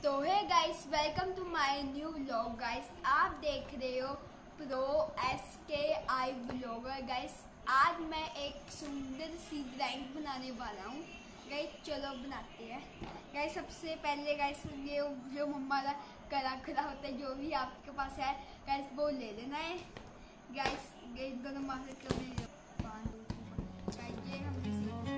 तो है guys, welcome to my new vlog. Guys आप देख रहे हो प्रो SKI व्लॉगर। गाइस आज मैं एक सुंदर सी ड्राइंग बनाने वाला हूँ। गाइस चलो बनाते हैं। गाइस सबसे पहले गाइस ये जो मम्मा का करा होता है, जो भी आपके पास है गाइस वो ले लेना है। गाइस दोनों माथे तो ये हमने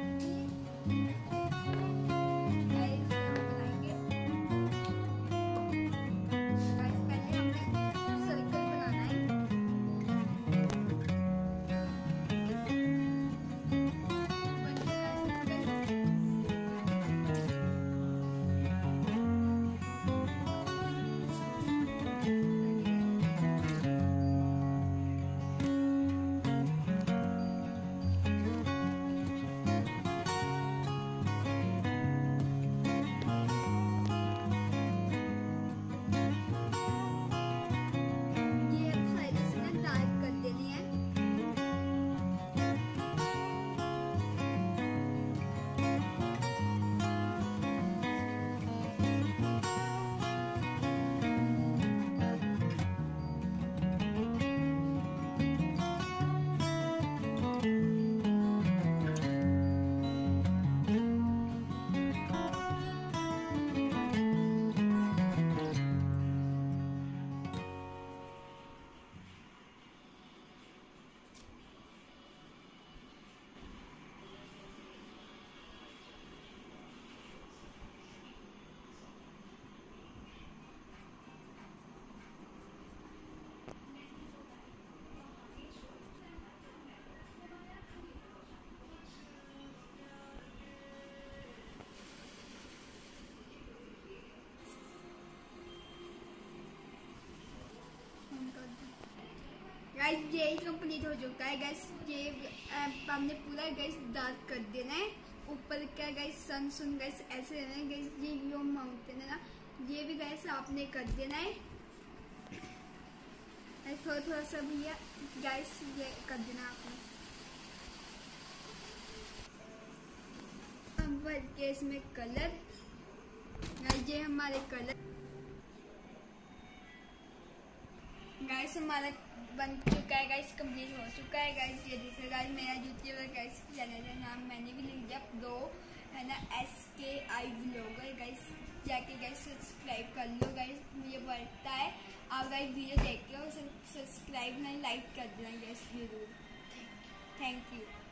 गाइस ये कंप्लीट हो चुका है। गाइस ये हमने पूरा गाइस डार्क कर देना है। ऊपर का गाइस सन गाइस ऐसे रहना है। गाइस ये जो माउंटेन है ना, ये भी गाइस आपने कर देना है। थोड़ा सा भी गाइस ये कर देना आपने। अब इसमें कलर, ये हमारे कलर गाइस हमारा बन चुका है। गाइस कंप्लीट हो चुका है। गाइस ये देखिए गाइस मेरा यूट्यूब गाइस चैनल का नाम मैंने भी लिख दिया, प्रो है ना SKI व्लॉगर। गाइस जाके गाइस सब्सक्राइब कर लो। गाइस मुझे बढ़ता है, आप गाइस वीडियो देख के सब्सक्राइब नहीं लाइक कर देना गाइस जरूर। Thank you.